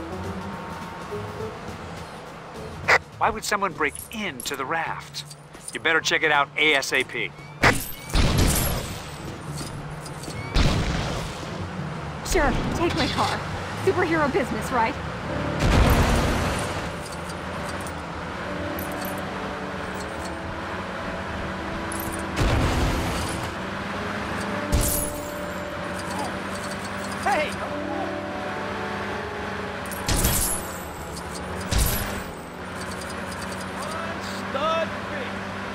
Why would someone break into the raft? You better check it out ASAP. Sure, take my car. Superhero business, right? Hey! Stud fish.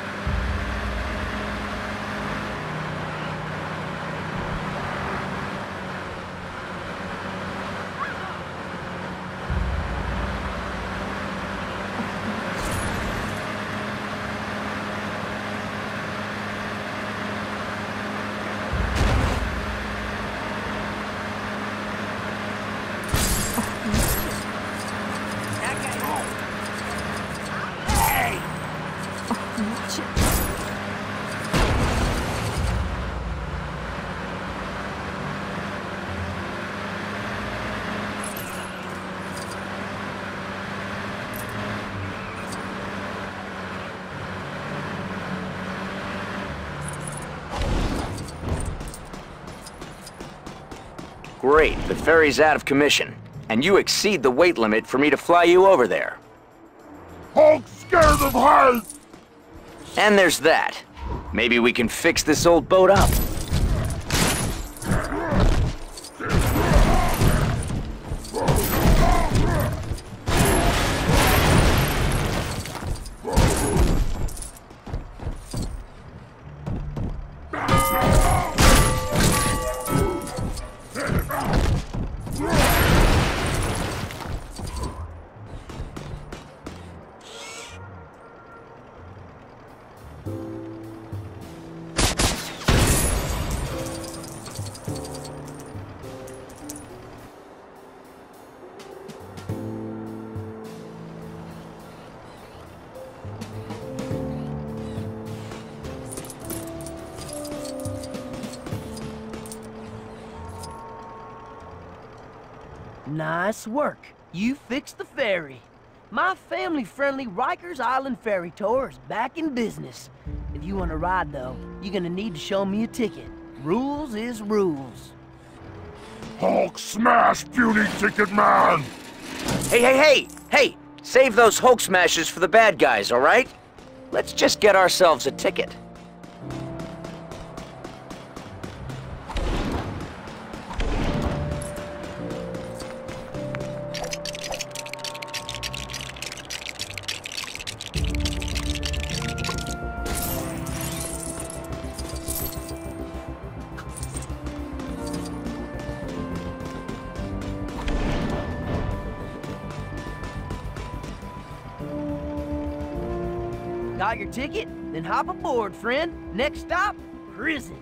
Great, the ferry's out of commission, and you exceed the weight limit for me to fly you over there. Hulk's scared of heights! And there's that. Maybe we can fix this old boat up. Nice work. You fixed the ferry. My family-friendly Rikers Island ferry tour is back in business. If you want to ride, though, you're gonna need to show me a ticket. Rules is rules. Hulk smash, puny ticket man! Hey! Save those Hulk smashes for the bad guys, all right? Let's just get ourselves a ticket. Got your ticket? Then hop aboard, friend. Next stop, prison.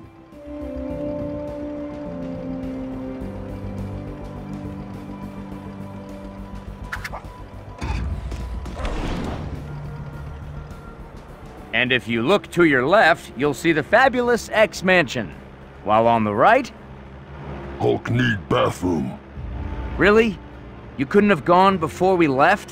And if you look to your left, you'll see the fabulous X Mansion. While on the right... Hulk need bathroom. Really? You couldn't have gone before we left?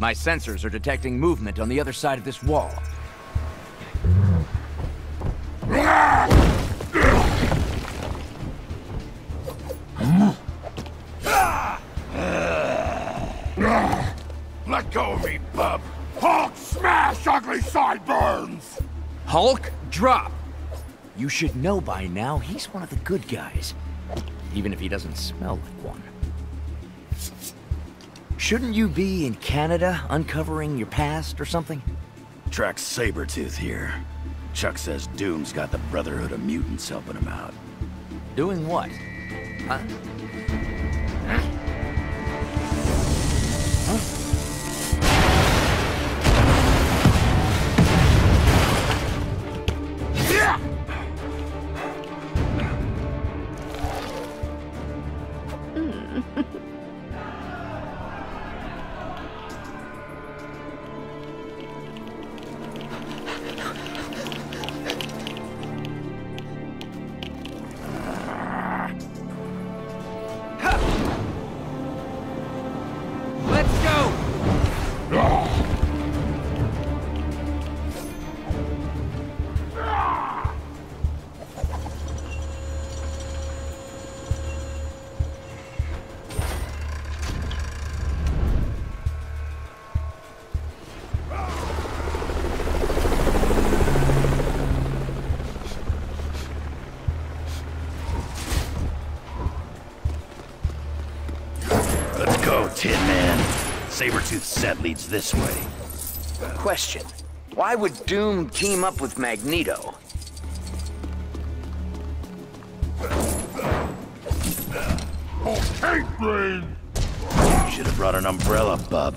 My sensors are detecting movement on the other side of this wall. Let go of me, bub! Hulk smash, ugly sideburns! Hulk, drop! You should know by now he's one of the good guys. Even if he doesn't smell like one. Shouldn't you be in Canada uncovering your past or something? Track Sabertooth here. Chuck says Doom's got the Brotherhood of Mutants helping him out. Doing what? Huh? Tin Man. Sabertooth's set leads this way. Question. Why would Doom team up with Magneto? Oh, hate brain! Should have brought an umbrella, bub.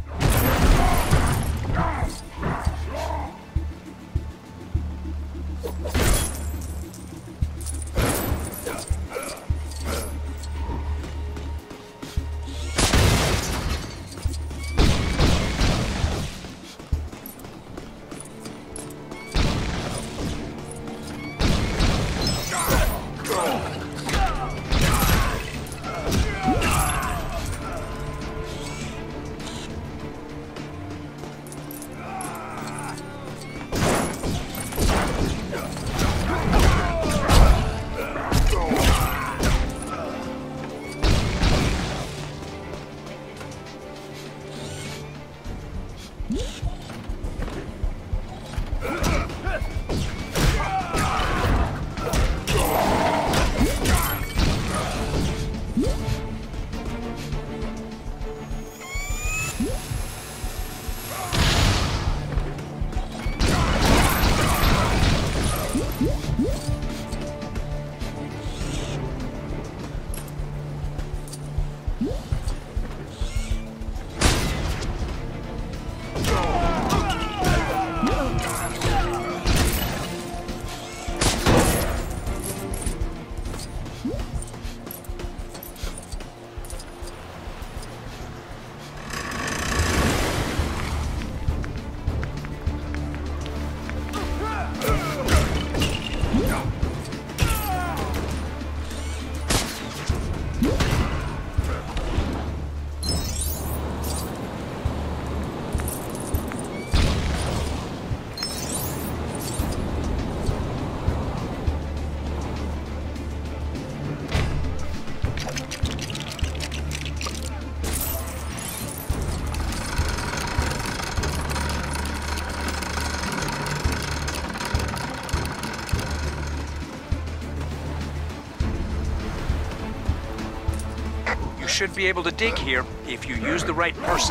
Should be able to dig here if you use the right person.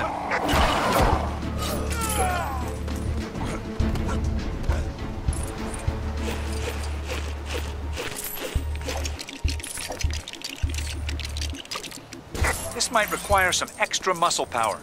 This might require some extra muscle power.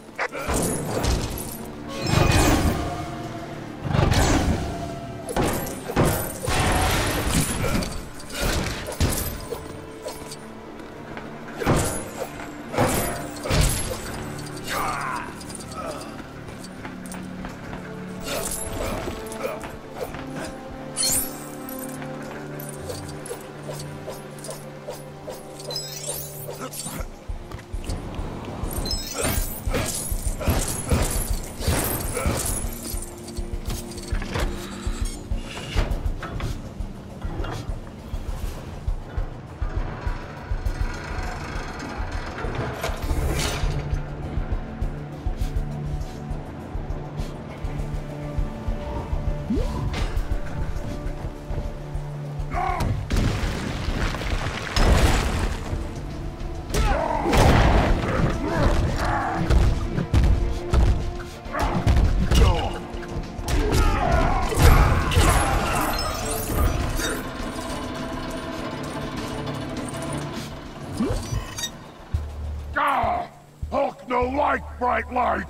Ah! Hulk no like bright light!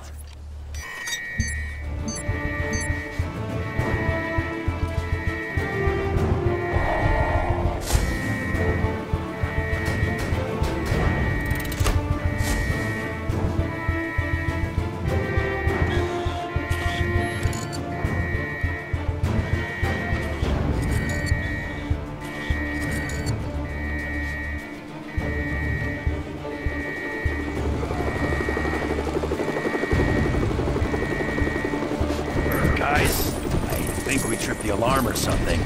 Guys, I think we tripped the alarm or something.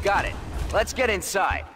Got it. Let's get inside.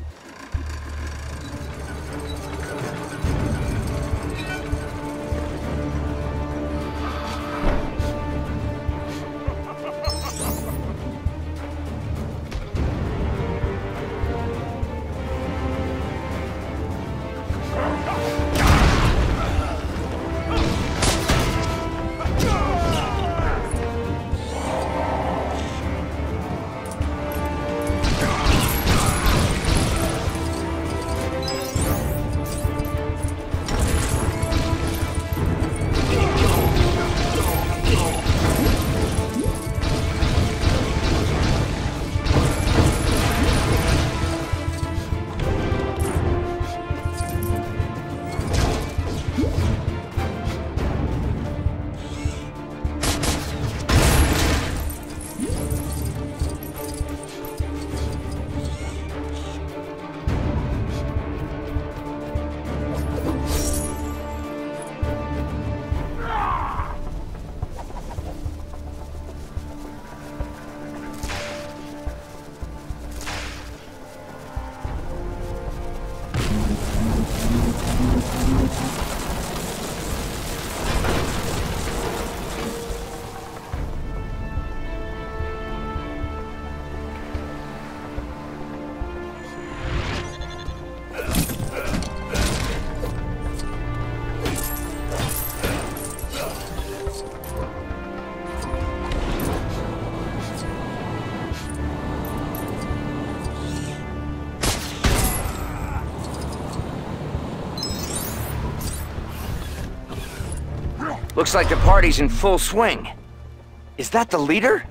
Looks like the party's in full swing. Is that the leader?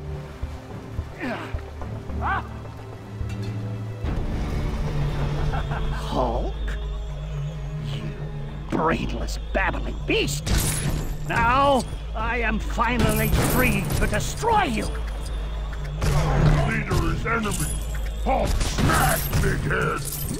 Hulk? You brainless, babbling beast! Now, I am finally free to destroy you! Leader is enemy. Hulk smash, big head.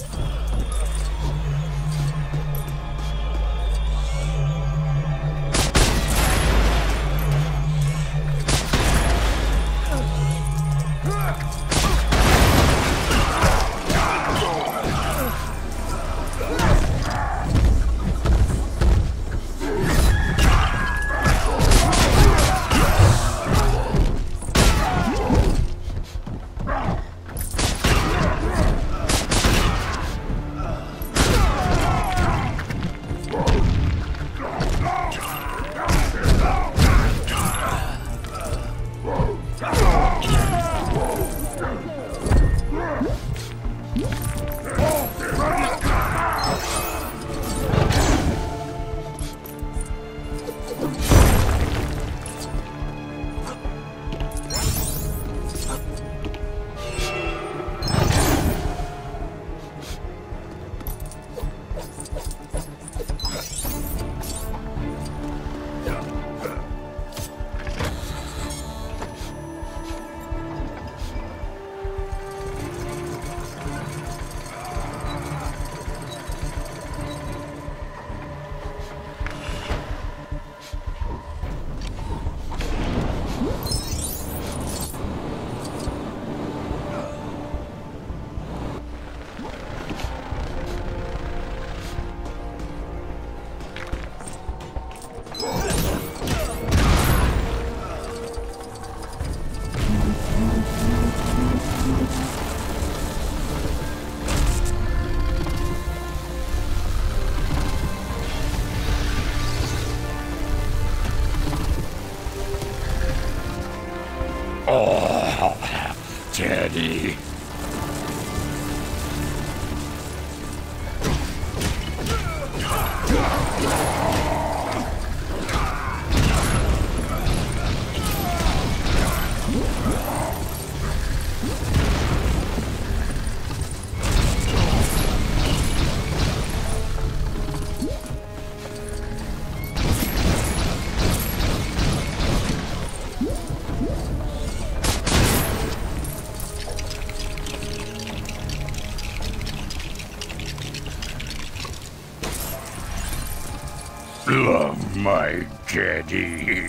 Oh, Teddy. Love my daddy.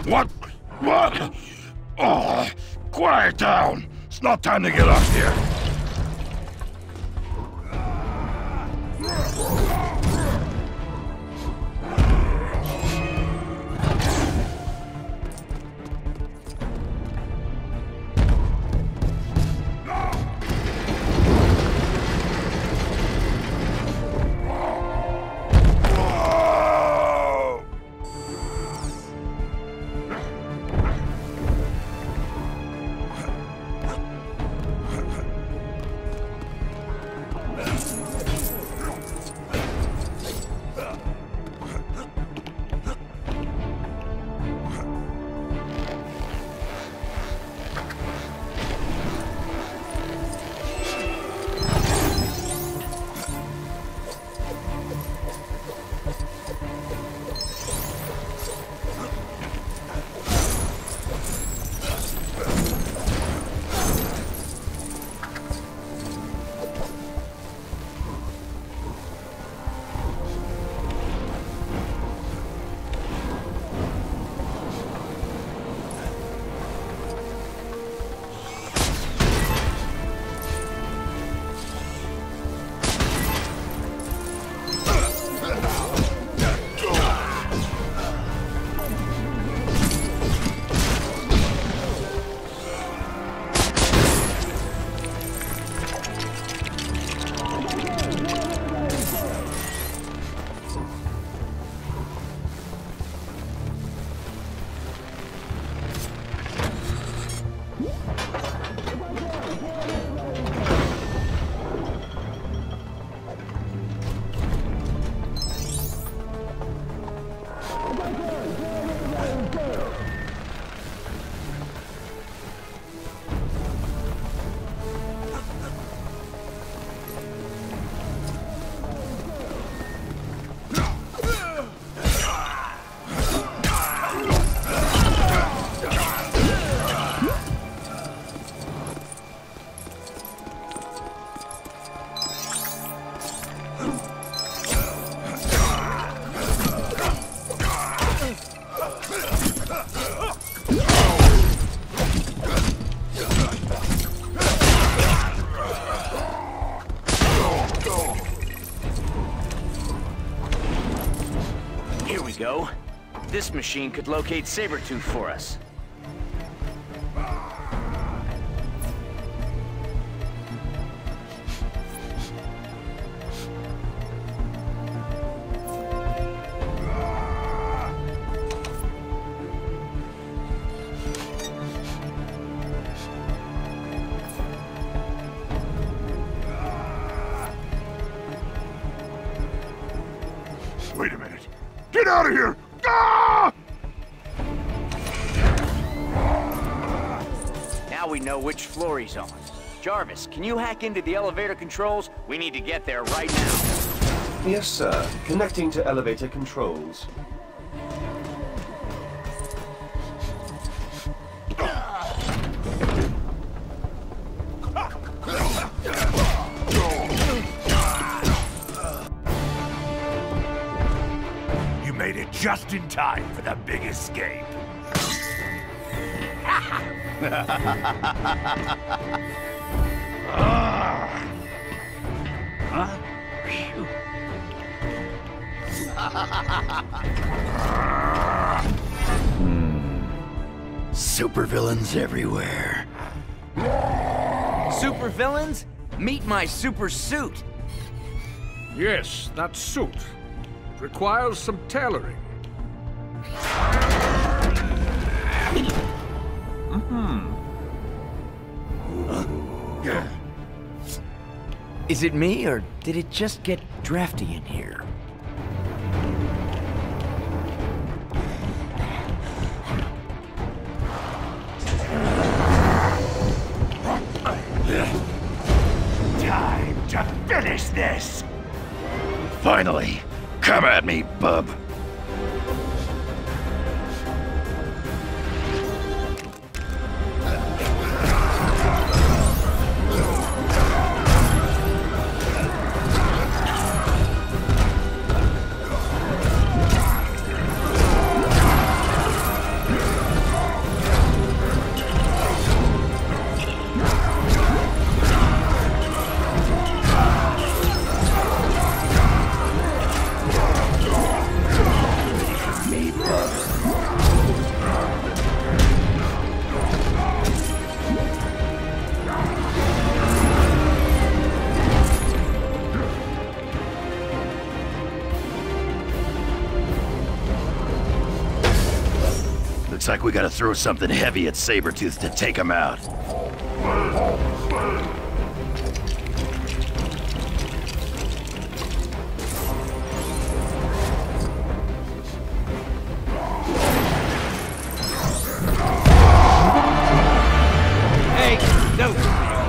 What? What? Oh, quiet down. It's not time to get up here. Go. This machine could locate Sabertooth for us. Wait a minute. Get out of here! Ah! Now we know which floor he's on. Jarvis, can you hack into the elevator controls? We need to get there right now. Yes, sir. Connecting to elevator controls. You made it just in time for the big escape. Huh? Phew. Supervillains everywhere. Supervillains? Meet my super suit. Yes, that suit. It requires some tailoring. Is it me, or did it just get drafty in here? Time to finish this! Finally! Come at me, bub! Looks like we gotta throw something heavy at Sabertooth to take him out. Hey, no!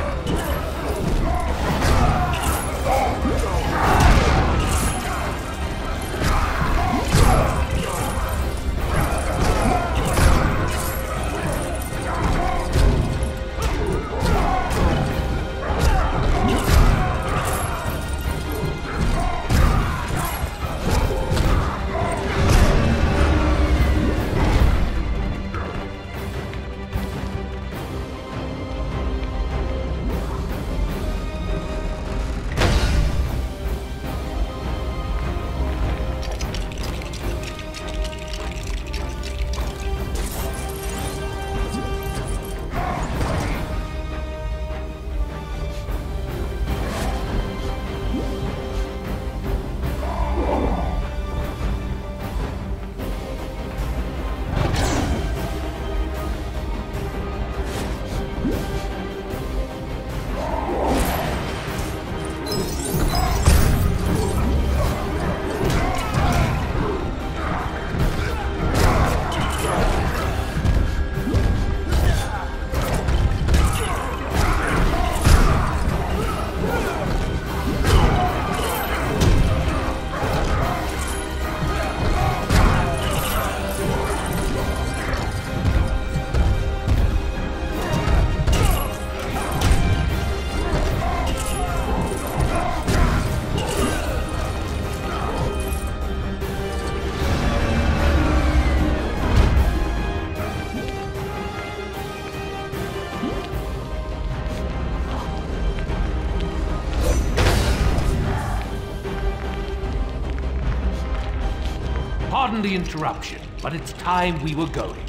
Pardon the interruption, but it's time we were going.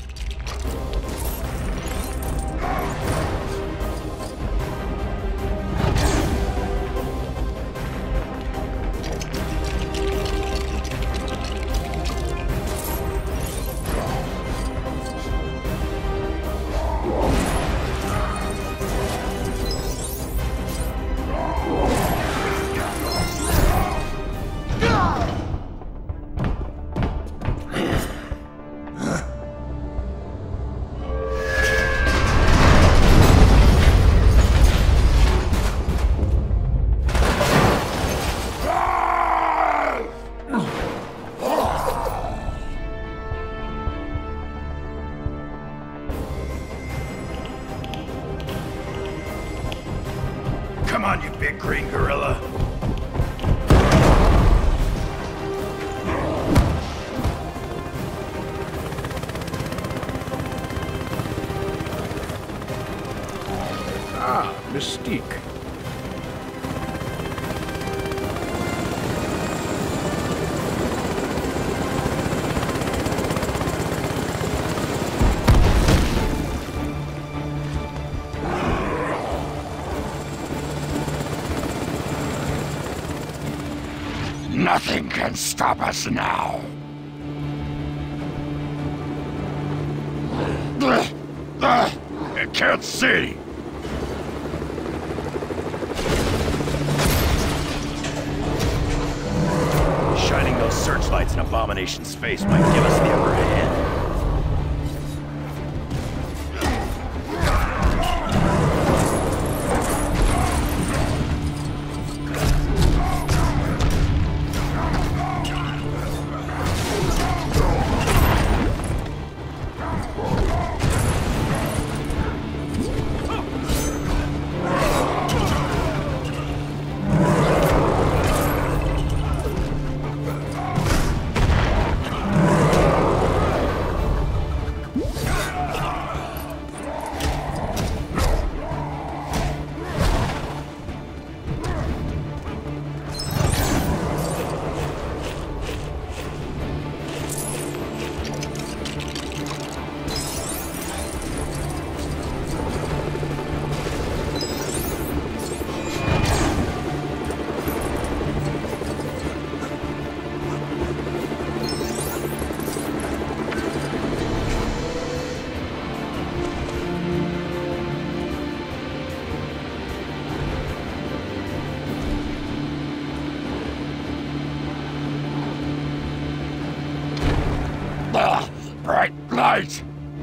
Come on, you big green gorilla. Ah, Mystique. Nothing can stop us now. I can't see. Shining those searchlights in Abomination's face might give us the upper hand. right!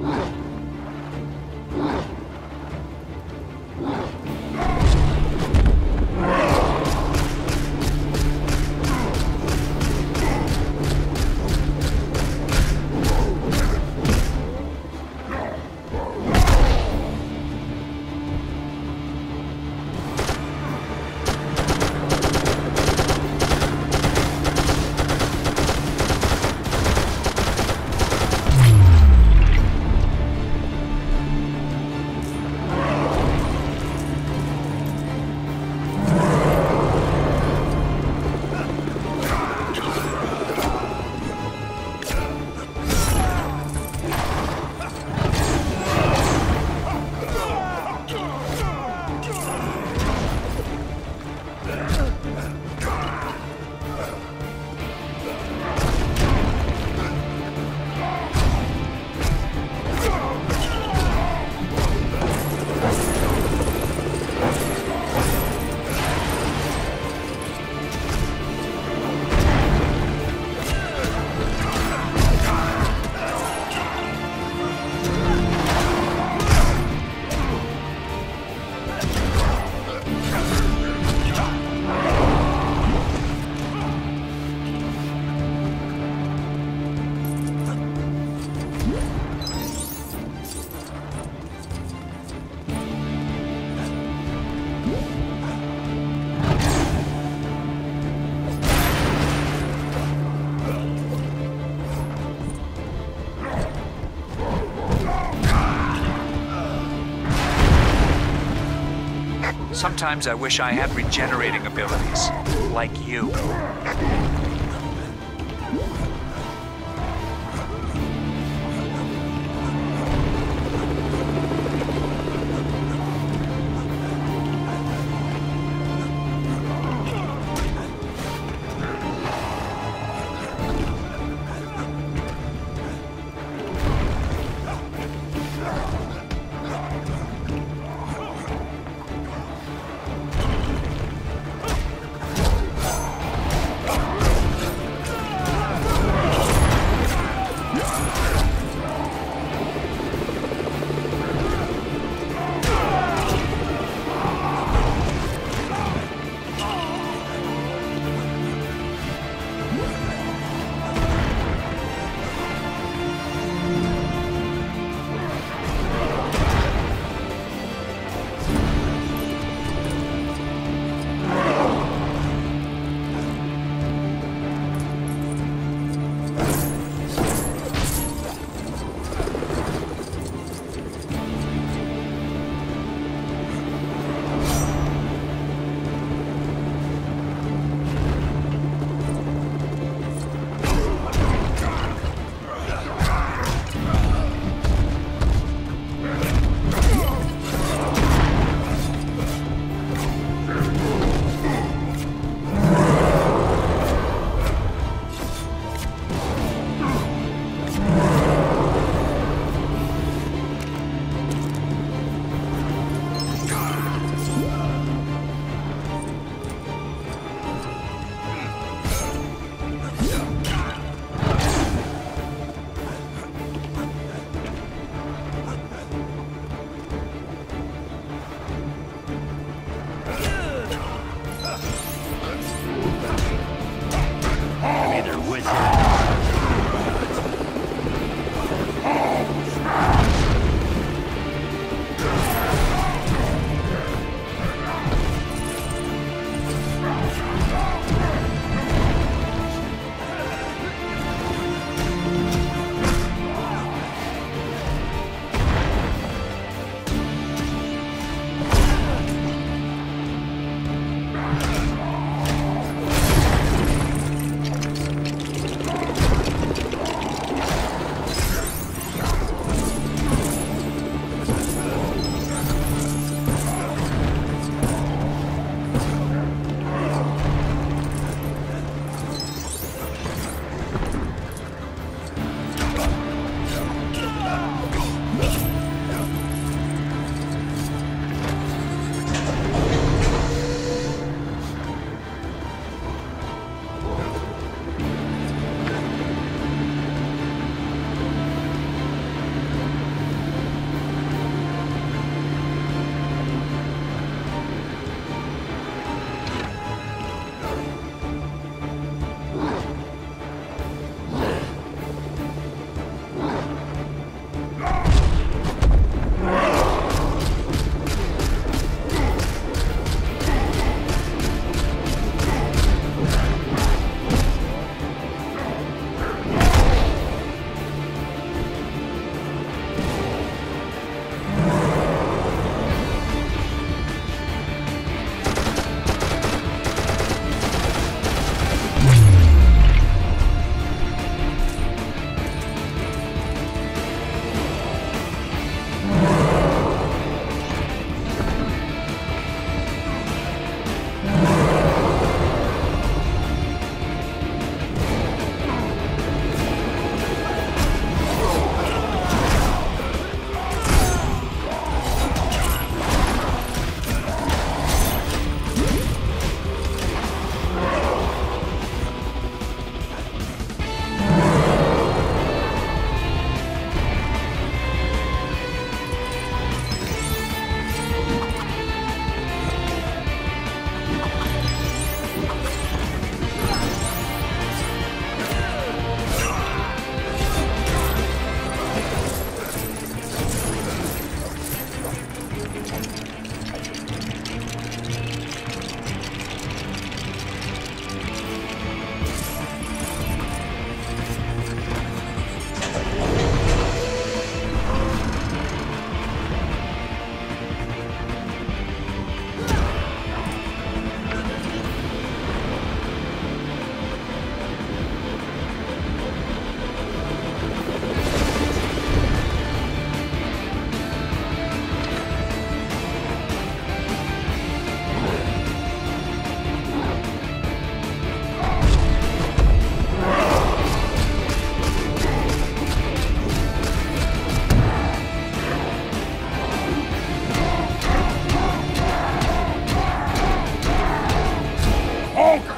Sometimes I wish I had regenerating abilities, like you.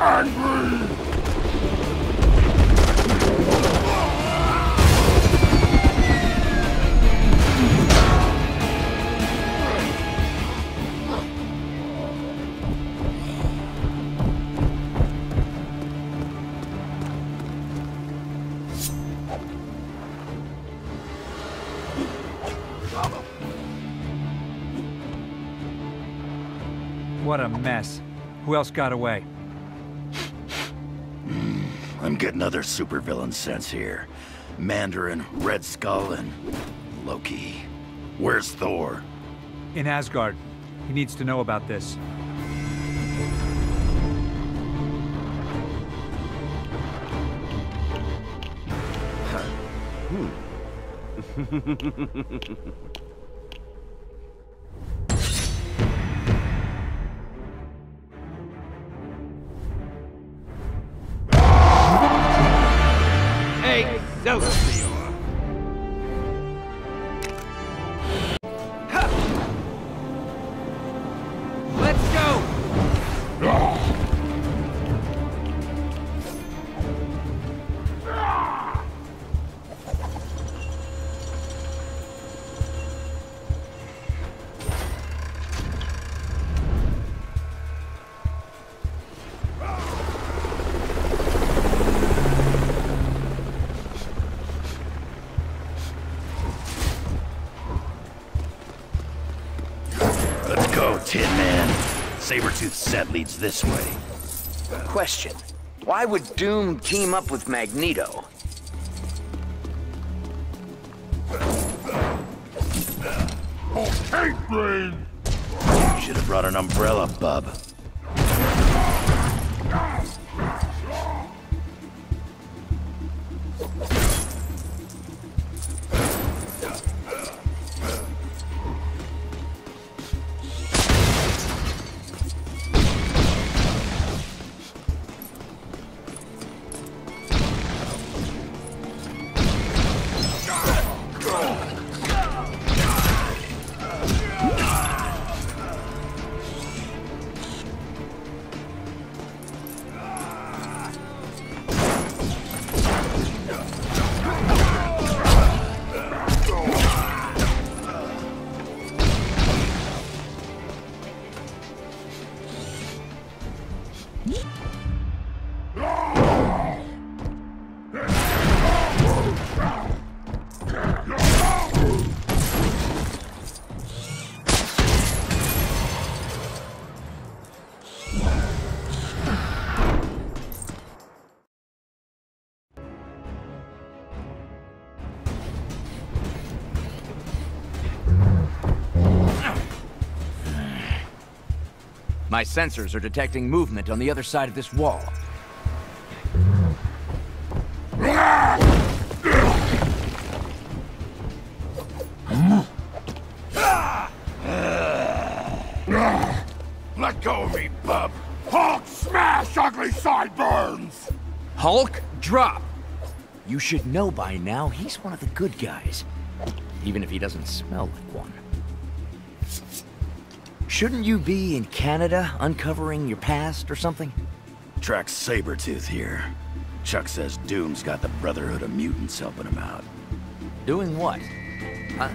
angry! What a mess. Who else got away? I'm getting other supervillain sense here. Mandarin, Red Skull, and Loki. Where's Thor? In Asgard. He needs to know about this. Excelsior! Let's go! Let's go, Tin Man. Sabertooth set leads this way. Question. Why would Doom team up with Magneto? Hate Brain! Should have brought an umbrella, bub. My sensors are detecting movement on the other side of this wall. Let go of me, bub! Hulk smash, ugly sideburns! Hulk, drop! You should know by now he's one of the good guys. Even if he doesn't smell like one. Shouldn't you be in Canada uncovering your past or something? Track Sabertooth here. Chuck says Doom's got the Brotherhood of Mutants helping him out. Doing what? Huh?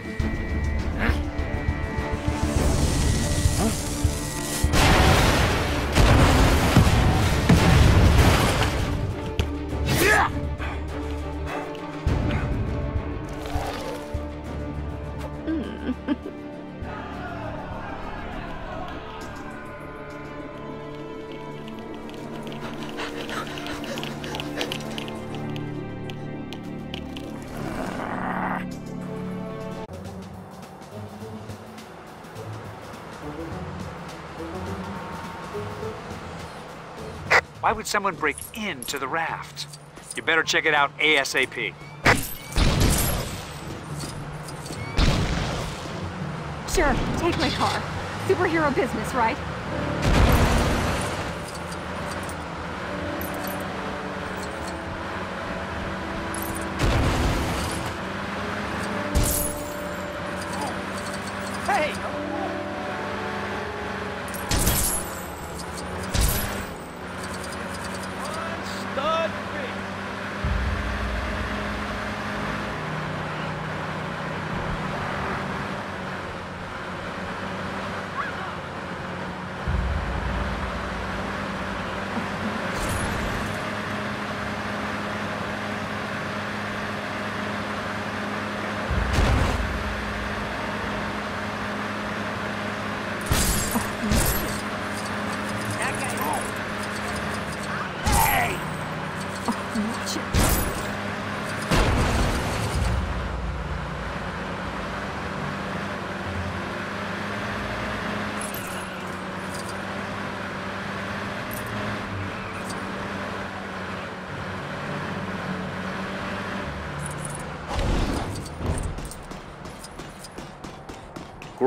Why would someone break into the raft? You better check it out ASAP. Sure, take my car. Superhero business, right?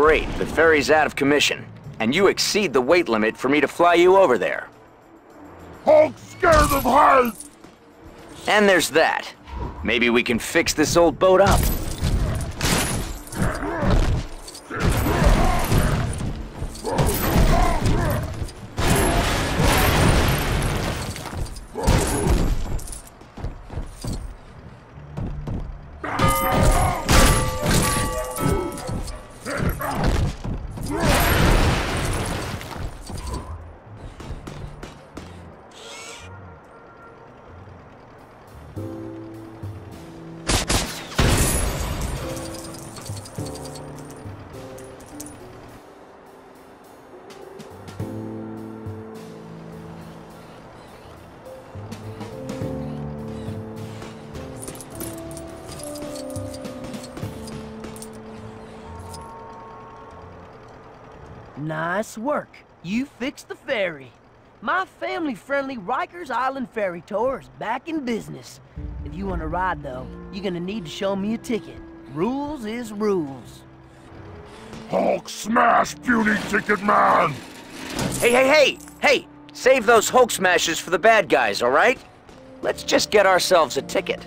Great, the ferry's out of commission, and you exceed the weight limit for me to fly you over there. Hulk's scared of heights! And there's that. Maybe we can fix this old boat up. Nice work. You fixed the ferry. My family-friendly Rikers Island ferry tour is back in business. If you want to ride, though, you're gonna need to show me a ticket. Rules is rules. Hulk smash, puny ticket man! Hey! Save those Hulk smashes for the bad guys, all right? Let's just get ourselves a ticket.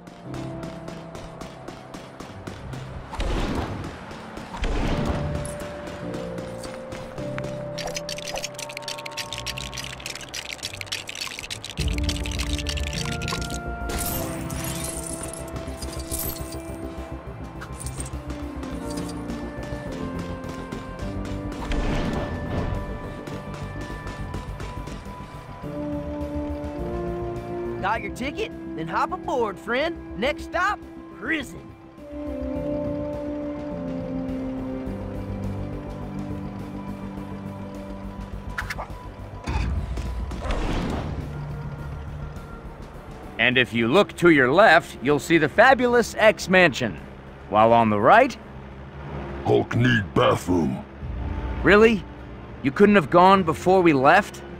Got your ticket? Then hop aboard, friend. Next stop, prison. And if you look to your left, you'll see the fabulous X Mansion. While on the right... Hulk need bathroom. Really? You couldn't have gone before we left?